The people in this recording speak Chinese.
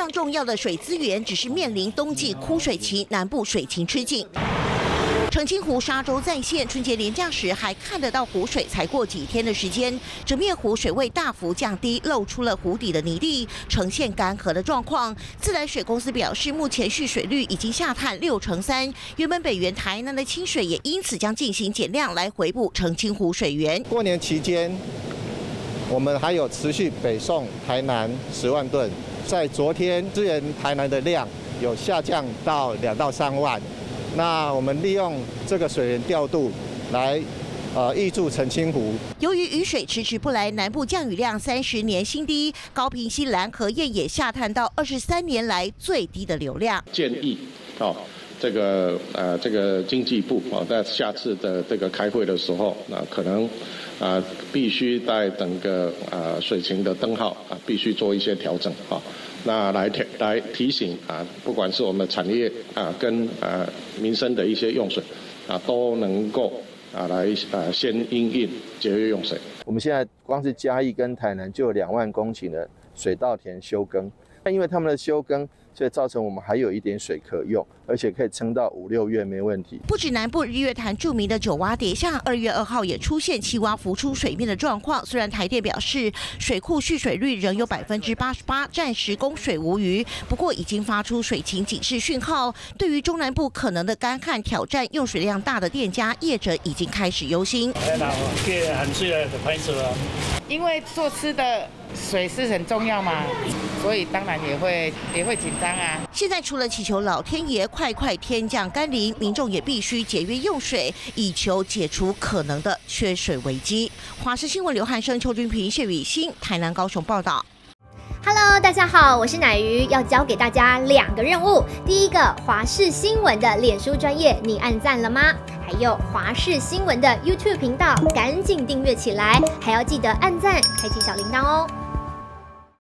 向重要的水资源，只是面临冬季枯水期，南部水情吃紧。澄清湖沙洲再现，春节连假时还看得到湖水，才过几天的时间，整面湖水位大幅降低，露出了湖底的泥地，呈现干涸的状况。自来水公司表示，目前蓄水率已经下探63%，原本北源台南的清水也因此将进行减量来回补澄清湖水源。 过年期间，我们还有持续北送台南10万吨，在昨天支援台南的量有下降到2到3万。那我们利用这个水源调度来挹注澄清湖。 由于雨水迟迟不来，南部降雨量30年新低，高屏溪蓝河堰也下探到23年来最低的流量。 建议这个经济部在下次的这个开会的时候，可能必须在整个水情的灯号必须做一些调整那来提醒不管是我们产业跟民生的一些用水都能够来先因应节约用水。 我们现在光是嘉义跟台南就有2万公顷的水稻田休耕，因为他们的休耕，所以造成我们还有一点水可用，而且可以撑到5、6月没问题。 不止南部日月潭著名的9洼叠下，2月2号也出现7洼浮出水面的状况。虽然台电表示水库蓄水率仍有88%，暂时供水无虞，不过已经发出水情警示讯号。对于中南部可能的干旱挑战，用水量大的店家业者已经开始忧心。 因为做吃的水是很重要嘛，所以当然也会紧张啊。 现在除了祈求老天爷快天降甘霖，民众也必须节约用水，以求解除可能的缺水危机。华视新闻刘汉生、邱君平、谢雨欣，台南、高雄报道。 Hello， 大家好，我是乃瑜，要教给大家2个任务。第一个，华视新闻的脸书专页，你按赞了吗？还有华视新闻的 YouTube 频道，赶紧订阅起来，还要记得按赞，开启小铃铛哦。